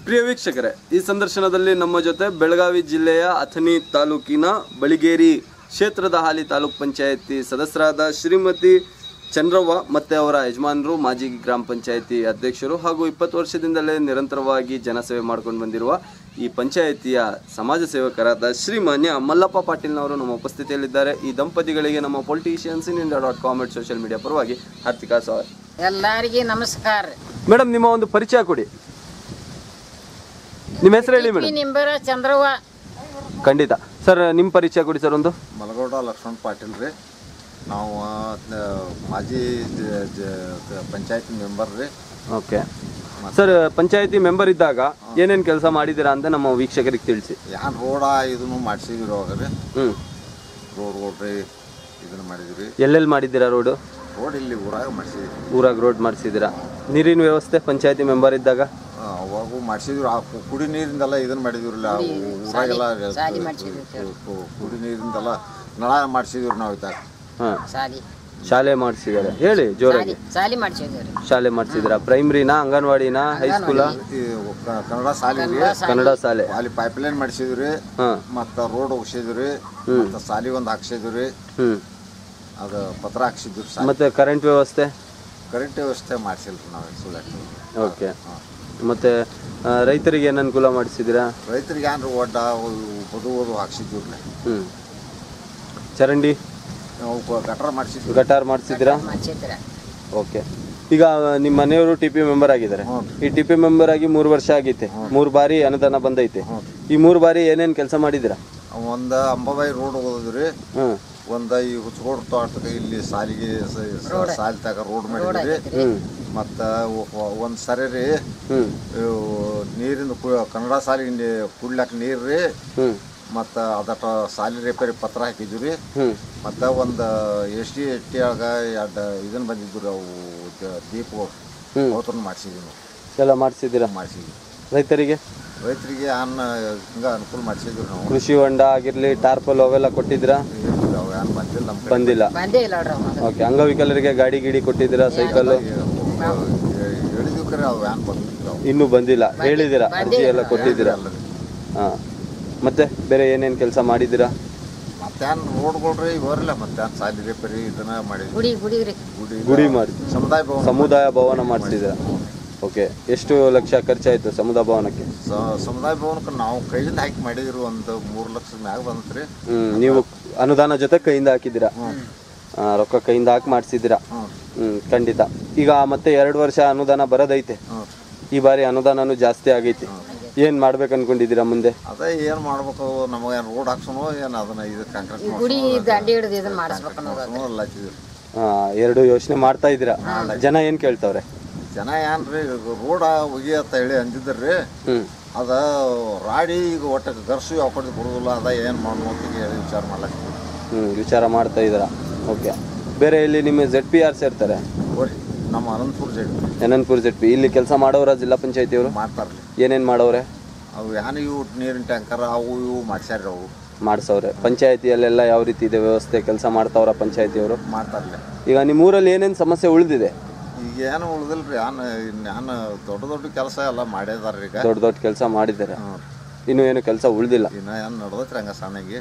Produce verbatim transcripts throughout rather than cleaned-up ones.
ಪ್ರಿಯ ವೀಕ್ಷಕರೇ, ಈ ಸಂದರ್ಶನದಲ್ಲಿ ನಮ್ಮ ಜೊತೆ ಬೆಳಗಾವಿ ಜಿಲ್ಲೆಯ ಅಥಣಿ ತಾಲೂಕಿನ ಬಳಿಗೇರಿ ಕ್ಷೇತ್ರದ ಹಾಲಿ ತಾಲೂಕ್ ಪಂಚಾಯತಿ ಸದಸ್ಯರಾದ ಶ್ರೀಮತಿ ಚಂದ್ರವ್ವ ಮತ್ತು ಅವರ ಯಜಮಾನರು, ಮಾಜಿ ಗ್ರಾಮ ಪಂಚಾಯತಿ ಅಧ್ಯಕ್ಷರು ಹಾಗೂ ಇಪ್ಪತ್ತು ವರ್ಷದಿಂದಲೇ ನಿರಂತರವಾಗಿ ಜನಸೇವೆ ಮಾಡ್ಕೊಂಡು ಬಂದಿರುವ ಈ ಪಂಚಾಯತಿಯ ಸಮಾಜ ಸೇವಕರಾದ ಶ್ರೀಮಾನ್ಯ ಮಲ್ಲಪ್ಪ ಪಾಟೀಲ್ನವರು ನಮ್ಮ ಉಪಸ್ಥಿತಿಯಲ್ಲಿದ್ದಾರೆ. ಈ ದಂಪತಿಗಳಿಗೆ ನಮ್ಮ politicians in India dot com at social media ಪರವಾಗಿ ಹಾರ್ದಿಕ ಸ್ವಾಗತ. ಎಲ್ಲರಿಗೆ ನಮಸ್ಕಾರ. ಮೇಡಮ್, ನಿಮ್ಮ ಒಂದು ಪರಿಚಯ ಕೊಡಿ. ನಿಮ್ಮ ಹೆಸರು ಹೇಳಿ ಮೇಡಮ್. ನಿಂಬರ ಚಂದ್ರವ್ವ. ಖಂಡಿತ ಸರ್, ನಿಮ್ಮ ಪರಿಚಯ ಕೊಡಿ ಸರ್. ಒಂದು ಮಲಗೌಡ ಲಕ್ಷ್ಮಣ್ ಪಾಟೀಲ್ ರೀ, ನಾವು ಮಾಜಿ ಪಂಚಾಯತಿ ಮೆಂಬರ್ ರೀ. ಓಕೆ ಸರ್, ಪಂಚಾಯತಿ ಮೆಂಬರ್ ಇದ್ದಾಗ ಏನೇನು ಕೆಲಸ ಮಾಡಿದ್ದೀರಾ ಅಂತ ನಮ್ಮ ವೀಕ್ಷಕರಿಗೆ ತಿಳಿಸಿ. ಯಾನ್ ರೋಡ ಇದನ್ನು ಮಾಡಿಸಿದ್ವಿ ಅವಾಗ ರೀ. ಹ್ಞೂ ರೋಡ್ ರೋಡ್ ರೀ ಇದನ್ನು ಮಾಡಿದ್ವಿ. ಎಲ್ಲೆಲ್ಲಿ ಮಾಡಿದ್ದೀರಾ ರೋಡು? ರೋಡ್ ಇಲ್ಲಿ ಊರಾಗ ಮಾಡಿಸಿದ್ವಿ. ಊರಾಗ ರೋಡ್ ಮಾಡಿಸಿದ್ದೀರಾ? ನೀರಿನ ವ್ಯವಸ್ಥೆ ಪಂಚಾಯತಿ ಮೆಂಬರ್ ಇದ್ದಾಗ ಅವಾಗೂ ಮಾಡಿಸಿದ್ವಿ. ಆ ಕುಡಿ ನೀರಿಂದೆಲ್ಲ ಇದನ್ನು ಮಾಡಿದ್ವಿರಲ್ಲ, ಊರಾಗೆಲ್ಲ ಕುಡಿ ನೀರಿಂದೆಲ್ಲ ನಳ ಮಾಡಿಸಿದ್ವಿ ನಾವು ಇದ್ದಾಗ. ಹಾಂ, ಶಾಲೆ ಮಾಡಿಸಿದ್ದಾರೆ. ಹೇಳಿ ಜೋರಾಗಿ. ಶಾಲೆ ಮಾಡಿಸಿದ್ರಿ. ಶಾಲೆ ಮಾಡಿಸಿದ್ರ? ಪ್ರೈಮರಿನಾ, ಅಂಗನವಾಡಿನಾ, ಹೈಸ್ಕೂಲಾ? ಕನ್ನಡ ಶಾಲೆ ರೀ. ಕನ್ನಡ ಶಾಲೆ. ಅಲ್ಲಿ ಪೈಪ್ ಲೈನ್ ಮಾಡಿಸಿದ್ವಿ, ಮತ್ತು ರೋಡ್ ಹೋಗಿಸಿದ್ವಿ, ಮತ್ತು ಶಾಲೆ ಒಂದು ಹಾಕ್ಸಿದ್ವಿ, ಹ್ಮ್ ಅದು ಪತ್ರ ಹಾಕ್ಸಿದ್ವಿ. ಮತ್ತೆ ಕರೆಂಟ್ ವ್ಯವಸ್ಥೆ? ಕರೆಂಟ್ ವ್ಯವಸ್ಥೆ ಮಾಡಿಸಿಲ್ರಿ ನಾವು ಸುಳ್ಳು. ಓಕೆ. ಮತ್ತೆ ರೈತರಿಗೆ ಏನು ಅನುಕೂಲ ಮಾಡಿಸಿದ್ದೀರಾ? ರೈತರಿಗೆ ಏನ್ರಿ ಒಡ್ಡ ಬದು ಓದು ಹಾಕ್ಸಿದ್ವಿ. ಹ್ಞೂ ಚರಂಡಿ ಗಟಾರ ಮಾಡಿಸಿದ್ವಿ. ಗಟಾರ್ ಮಾಡಿಸಿದ್ದೀರಾ? ಓಕೆ. ಈಗ ನಿಮ್ಮ ಮನೆಯವರು ಟಿ ಪಿ ಮೆಂಬರ್ ಆಗಿದ್ದಾರೆ. ಈ ಟಿ ಪಿ ಮೆಂಬರ್ ಆಗಿ ಮೂರು ವರ್ಷ ಆಗೈತೆ. ಮೂರು ಬಾರಿ ಅನುದಾನ ಬಂದೈತೆ. ಈ ಮೂರು ಬಾರಿ ಏನೇನು ಕೆಲಸ ಮಾಡಿದ್ದೀರಾ? ಒಂದು ಅಂಬಾಬಾಯಿ ರೋಡ್ ಹೋದ್ರಿ, ಹ್ಮ್ ಒಂದು ಈ ಹುಚ್ಚಗೋಡ್ ತೋಟಕ್ಕೆ ಇಲ್ಲಿ ಸಾಲಿಗೆ ಸಾಲಿ ತಗ ರೋಡ್ ಮಾಡಿದ್ರಿ, ಮತ್ತು ಒಂದು ಸರಿ ರೀ ನೀರಿಂದ ಕನ್ನಡ ಸಾಲಿಗೆ ಕುಡ್ಲಾಕ ನೀರು ರೀ, ಮತ್ತು ಅದಟ ಸಾಲಿ ರಿಪೇರಿ ಪತ್ರ ಹಾಕಿದ್ವಿ ರೀ, ಮತ್ತು ಒಂದು ಎಸ್ ಟಿ ಎಸ್ ಟಿ ಒಳಗೆ ಎರಡು ಇದನ್ನು ಬಂದಿದ್ದು ರೀ, ಅವು ದೀಪಗಳು ಅವತ್ತನ್ನು ಮಾಡಿಸಿದ್ವಿ ನಾವು. ಎಲ್ಲ ಮಾಡಿಸಿದ್ದೀರಾ? ಮಾಡಿಸಿದ್ವಿ. ರೈತರಿಗೆ ರೈತರಿಗೆ ಅನ್ನ ಹಿಂಗೆ ಅನುಕೂಲ ಮಾಡಿಸಿದ್ವಿ ನಾವು. ಕೃಷಿ ಹೊಂಡ ಆಗಿರಲಿ, ಟಾರ್ಪಲ್ ಅವೆಲ್ಲ ಕೊಟ್ಟಿದ್ದೀರಾ? ಬಂದಿಲ್ಲ. ಬಂದಿಲ್ಲ. ಓಕೆ. ಅಂಗವಿಕಲರಿಗೆ ಗಾಡಿ ಗಿಡಿ ಕೊಟ್ಟಿದ್ದೀರಾ? ಸೈಕಲ್ಲು ಹೇಳಿದ್ವಿ ಕರೆ ಅವು ವ್ಯಾನ್ ಬಂದಿಲ್ಲ. ಇನ್ನೂ ಬಂದಿಲ್ಲ. ಹೇಳಿದ್ದೀರಾ? ಅರ್ಜಿ ಎಲ್ಲ ಕೊಟ್ಟಿದ್ದೀರಾ? ಹಾಂ. ಮತ್ತೆ ಬೇರೆ ಏನೇನು ಕೆಲಸ ಮಾಡಿದ್ದೀರಾ? ಮತ್ತೇನು ರೋಡ್ಗಳ್ರಿ ಇವರಲ್ಲ, ಮತ್ತೇನು ಸಾಲಿ ರಿಪೇರಿ ಇದನ್ನ ಮಾಡಿದ್ವಿ. ಗುಡಿ ಗುಡಿ ಮಾಡಿ ಸಮುದಾಯ ಭವನ ಸಮುದಾಯ ಭವನ ಮಾಡಿಸಿದ್ದೀರಾ? ಓಕೆ. ಎಷ್ಟು ಲಕ್ಷ ಖರ್ಚಾಯಿತು ಸಮುದಾಯ ಭವನಕ್ಕೆ? ಸಮುದಾಯ ಭವನಕ್ಕೆ ನಾವು ಕೈಯಿಂದ ಹಾಕಿ ಮಾಡಿದ್ರು ಒಂದು ಮೂರು ಲಕ್ಷದ ಮ್ಯಾಗ ಬಂತ್ರಿ. ಹ್ಞೂ ನೀವು ಅನುದಾನ ಜೊತೆ ಕೈಯಿಂದ ಹಾಕಿದ್ದೀರಾ? ರೊಕ್ಕ ಕೈಯಿಂದ ಹಾಕಿ ಮಾಡಿಸಿದ್ದೀರಾ? ಹ್ಞೂ ಖಂಡಿತ. ಈಗ ಮತ್ತೆ ಎರಡು ವರ್ಷ ಅನುದಾನ ಬರೋದೈತೆ. ಈ ಬಾರಿ ಅನುದಾನನೂ ಜಾಸ್ತಿ ಆಗೈತಿ. ಏನು ಮಾಡ್ಬೇಕು ಅನ್ಕೊಂಡಿದ್ದೀರಾ ಮುಂದೆ? ಅದೇ ಏನು ಮಾಡ್ಬೇಕು, ನಮಗೆ ಏನು ರೋಡ್ ಹಾಕ್ಸೋನು ಏನು ಅದನ್ನ ಇದು ಕಾಂಕ್ರೀಟ್ ಗುಡಿ ದಂಡಿ ಹಿಡಿದು ಇದನ್ನ ಮಾಡಿಸ್ಬೇಕು ಅನ್ನೋದು. ಹಾಂ, ಎರಡು ಯೋಚನೆ ಮಾಡ್ತಾ ಇದ್ದೀರಾ. ಜನ ಏನು ಕೇಳ್ತಾವ್ರೆ? ಜನ ಏನ್ರಿ ರೋಡ ಒಗಿ ಅಂತ ಹೇಳಿ ಅಂದಿದ್ರಿ. ಹ್ಞೂ ಅದ ರಾಡಿ ಈಗ ಒಟ್ಟು ಗರ್ಸು ಯಾವ ಕಡೆ ಬರೋದಿಲ್ಲ, ಅದ ಏನು ಮಾಡೋದು ಅಂತ ಹೇಳಿ ವಿಚಾರ ಮಾಡ್ಲಾಕ. ಹ್ಞೂ ವಿಚಾರ ಮಾಡ್ತಾ ಇದ್ದೀರಾ. ಓಕೆ. ಬೇರೆ ಇಲ್ಲಿ ನಿಮ್ಮ ಜೆಡ್ ಪಿ ಯಾರು ಸೇರ್ತಾರೆ? ನಮ್ಮ Anantapur Z P. Anantapur Z P. ಇಲ್ಲಿ ಕೆಲಸ ಮಾಡೋರ ಜಿಲ್ಲಾ ಪಂಚಾಯತಿಯವರು ಮಾಡ್ತಾರ್ರಿ. ಏನೇನು ಮಾಡೋರೆ? ಅವು ಏನು ಇವು ನೀರಿನ ಟ್ಯಾಂಕರ್ ಅವು ಇವು ಮಾಡ್ಸ್ಯಾರ. ಅವು ಮಾಡಿಸವ್ರೆ. ಪಂಚಾಯತಿಯಲ್ಲೆಲ್ಲ ಯಾವ ರೀತಿ ಇದೆ ವ್ಯವಸ್ಥೆ? ಕೆಲಸ ಮಾಡ್ತಾವ್ರ ಪಂಚಾಯತಿಯವರು? ಮಾಡ್ತಾರಲ್ಲ. ಈಗ ನಿಮ್ಮ ಊರಲ್ಲಿ ಏನೇನು ಸಮಸ್ಯೆ ಉಳಿದಿದೆ? ಈಗ ಏನು ಉಳಿದಿಲ್ರಿ. ಏನು ನಾನು ದೊಡ್ಡ ದೊಡ್ಡ ಕೆಲಸ ಎಲ್ಲ ಮಾಡಿದಾರ್ರಿ. ಈಗ ದೊಡ್ಡ ದೊಡ್ಡ ಕೆಲಸ ಮಾಡಿದ್ದಾರೆ. ಇನ್ನೂ ಏನು ಕೆಲಸ ಉಳಿದಿಲ್ಲ. ಇನ್ನು ಏನು ನಡೆದೈತ್ರಿ ಹಂಗ ಸಣ್ಣಗೆ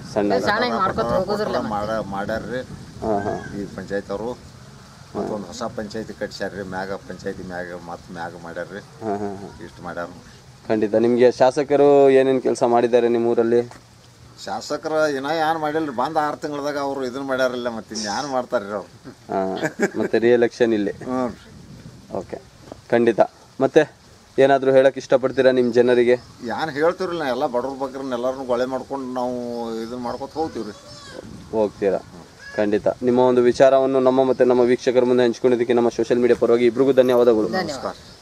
ಸಣ್ಣ ಮಾಡ ಮಾಡ್ಯಾರ್ರಿ. ಹಾಂ ಹಾಂ. ಈ ಪಂಚಾಯತ್ ಅವರು ಮತ್ತೊಂದು ಹೊಸ ಪಂಚಾಯತಿ ಕಟ್ಸ್ಯಾರ್ರಿ. ಮ್ಯಾಗ ಪಂಚಾಯತಿ ಮ್ಯಾಗ ಮತ್ತು ಮ್ಯಾಗ ಮಾಡ್ಯಾರ್ರಿ. ಹಾಂ ಹಾಂ ಹಾಂ. ಇಷ್ಟು ಮಾಡ್ಯಾರ. ಖಂಡಿತ. ನಿಮಗೆ ಶಾಸಕರು ಏನೇನು ಕೆಲಸ ಮಾಡಿದ್ದಾರೆ ನಿಮ್ಮ ಊರಲ್ಲಿ? ಶಾಸಕರು ಇನ್ನೂ ಏನು ಮಾಡಿಲ್ರಿ. ಬಂದು ಆರು ತಿಂಗಳದಾಗ ಅವರು ಇದನ್ನು ಮಾಡ್ಯಾರಲ್ಲ, ಮತ್ತೆ ಇನ್ನು ಏನು ಮಾಡ್ತಾರ್ರಿ ಅವ್ರು. ಹಾಂ. ಮತ್ತು ರಿಎಲೆಕ್ಷನ್ ಇಲ್ಲಿ. ಹ್ಞೂ. ಓಕೆ. ಖಂಡಿತ. ಮತ್ತೆ ಏನಾದರೂ ಹೇಳಕ್ಕೆ ಇಷ್ಟಪಡ್ತೀರಾ ನಿಮ್ಮ ಜನರಿಗೆ? ಏನು ಹೇಳ್ತೀವ್ರಿ, ನಾ ಎಲ್ಲ ಬಡವ್ರ ಬಗ್ಗೆ ಎಲ್ಲರನ್ನೂ ಗೊಳೆ ಮಾಡ್ಕೊಂಡು ನಾವು ಇದನ್ನು ಮಾಡ್ಕೊತ ಹೋಗ್ತೀವಿ ರೀ. ಹೋಗ್ತೀರಾ? ಖಂಡಿತ. ನಿಮ್ಮ ಒಂದು ವಿಚಾರವನ್ನು ನಮ್ಮ ಮತ್ತು ನಮ್ಮ ವೀಕ್ಷಕರ ಮುಂದೆ ಹಂಚ್ಕೊಂಡಿದ್ದಕ್ಕೆ ನಮ್ಮ ಸೋಷಿಯಲ್ ಮೀಡಿಯಾ ಪರವಾಗಿ ಇಬ್ಬರಿಗೂ ಧನ್ಯವಾದಗಳು. ನಮಸ್ಕಾರ.